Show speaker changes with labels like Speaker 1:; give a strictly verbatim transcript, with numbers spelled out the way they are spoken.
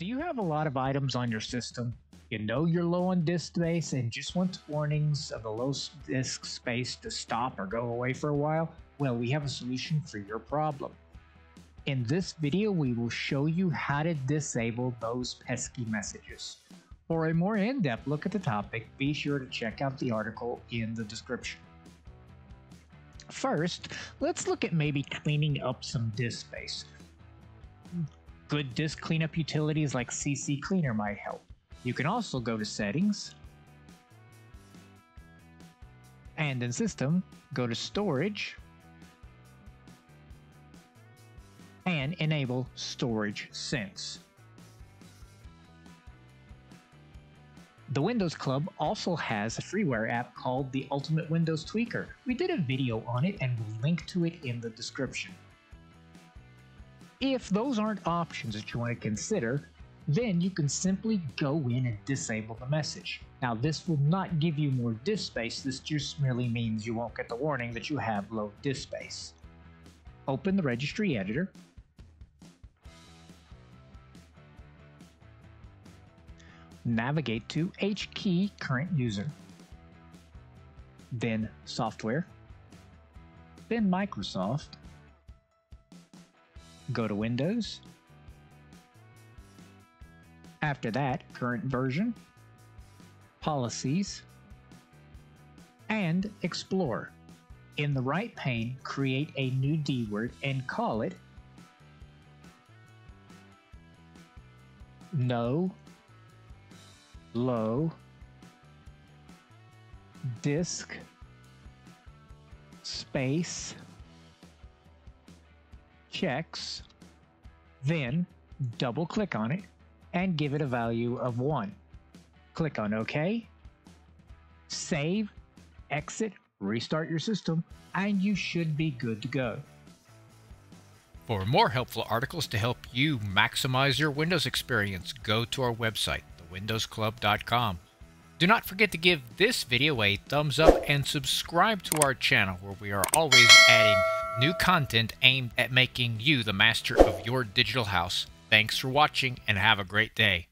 Speaker 1: Do you have a lot of items on your system? You know you're low on disk space and just want warnings of the low disk space to stop or go away for a while? Well, we have a solution for your problem. In this video, we will show you how to disable those pesky messages. For a more in-depth look at the topic, be sure to check out the article in the description. First, let's look at maybe cleaning up some disk space. Good disk cleanup utilities like C C Cleaner might help. You can also go to Settings, and in System, go to Storage, and enable Storage Sense. The Windows Club also has a freeware app called the Ultimate Windows Tweaker. We did a video on it and we'll link to it in the description. If those aren't options that you want to consider, then you can simply go in and disable the message. Now, this will not give you more disk space, this just merely means you won't get the warning that you have low disk space. Open the registry editor. Navigate to H key current user, then Software, then Microsoft. Go to Windows. After that, current version, policies, and explore. In the right pane, create a new D word and call it No Low Disk Space Checks, then double click on it and give it a value of one. Click on OK, save, exit, restart your system, and you should be good to go.
Speaker 2: For more helpful articles to help you maximize your Windows experience, go to our website, the windows club dot com. Do not forget to give this video a thumbs up and subscribe to our channel, where we are always adding new content aimed at making you the master of your digital house. Thanks for watching and have a great day.